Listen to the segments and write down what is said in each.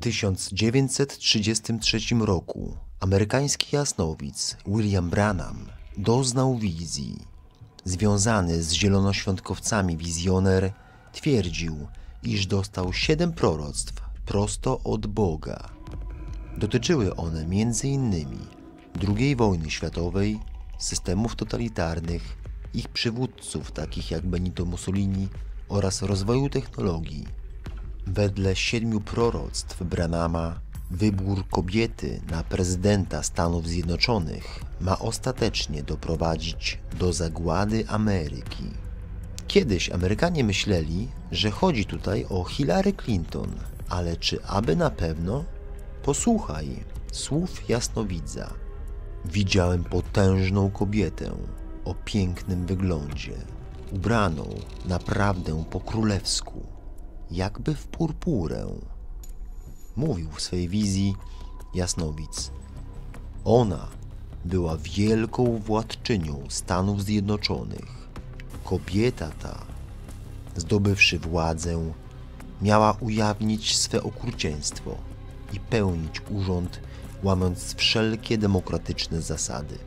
1933 roku amerykański jasnowic William Branham doznał wizji. Związany z zielonoświątkowcami wizjoner twierdził, iż dostał 7 proroctw prosto od Boga. Dotyczyły one m.in. II wojny światowej, systemów totalitarnych, ich przywódców takich jak Benito Mussolini oraz rozwoju technologii. Wedle 7 proroctw Branhama wybór kobiety na prezydenta Stanów Zjednoczonych ma ostatecznie doprowadzić do zagłady Ameryki. Kiedyś Amerykanie myśleli, że chodzi tutaj o Hillary Clinton, ale czy aby na pewno? Posłuchaj słów jasnowidza. Widziałem potężną kobietę o pięknym wyglądzie, ubraną naprawdę po królewsku, jakby w purpurę. Mówił w swej wizji jasnowidz. Ona była wielką władczynią Stanów Zjednoczonych. Kobieta ta, zdobywszy władzę, miała ujawnić swe okrucieństwo i pełnić urząd, łamiąc wszelkie demokratyczne zasady.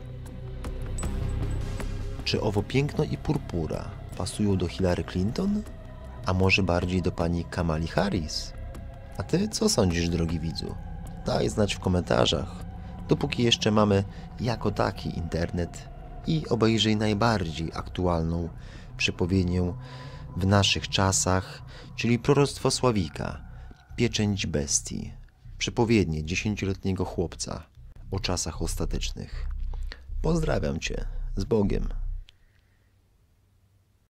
Czy owo piękno i purpura pasują do Hillary Clinton? A może bardziej do pani Kamali Harris? A ty co sądzisz, drogi widzu? Daj znać w komentarzach, dopóki jeszcze mamy jako taki internet, i obejrzyj najbardziej aktualną przepowiednię w naszych czasach, czyli proroctwo Sławika, Pieczęć Bestii, przepowiednie 10-letniego chłopca o czasach ostatecznych. Pozdrawiam cię, z Bogiem.